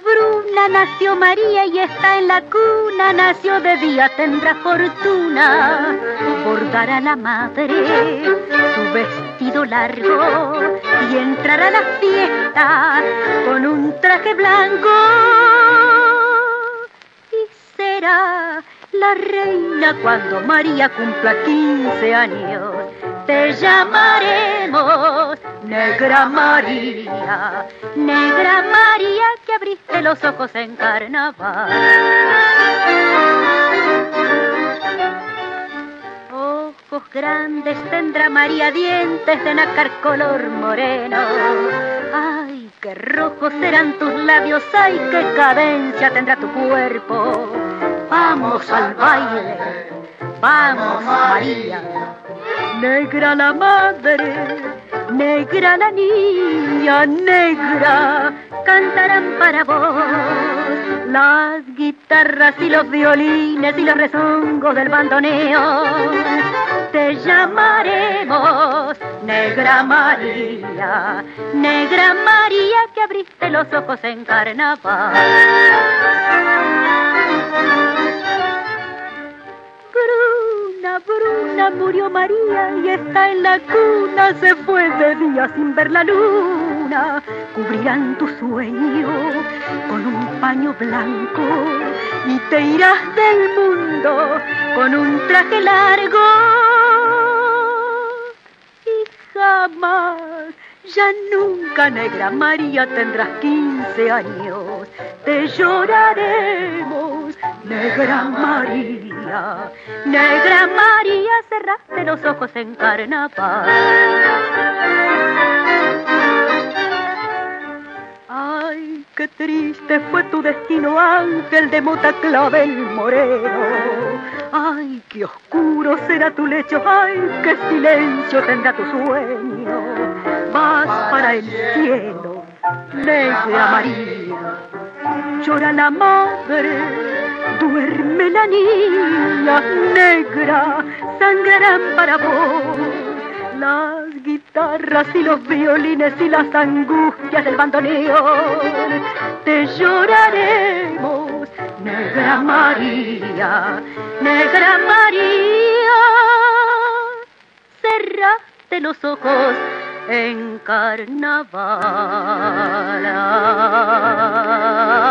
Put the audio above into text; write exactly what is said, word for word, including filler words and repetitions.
Bruna nació María y está en la cuna, nació de día, tendrá fortuna, bordará la madre su vestido largo y entrará a la fiesta con un traje blanco y será la reina cuando María cumpla quince años. Te llamaremos Negra María, Negra María, que abriste los ojos en carnaval. Ojos grandes tendrá María, dientes de nácar color moreno. Ay, qué rojos serán tus labios, ay, qué cadencia tendrá tu cuerpo. Vamos al baile, vamos María. Negra la madre, negra la niña, negra, cantarán para vos las guitarras y los violines y los rezongos del bandoneo. Te llamaremos Negra María, Negra María, que abriste los ojos en carnaval. Bruna, Bruna, murió María y está en la cuna, se fue de día sin ver la luna. Cubrirán tu sueño con un paño blanco y te irás del mundo con un traje largo. Y jamás, ya nunca, Negra María, tendrás quince años. Te lloraremos, Negra María, Negra María, cerraste los ojos en carnaval. Ay, qué triste fue tu destino, ángel de mota clavel moreno. Ay, qué oscuro será tu lecho, ay, qué silencio tendrá tu sueño. Vas para el cielo, Negra María. Llora la madre, duerme la niña, negra, sangrarán para vos las guitarras y los violines y las angustias del bandoneón. Te lloraremos, Negra María, Negra María, cerraste los ojos en carnaval.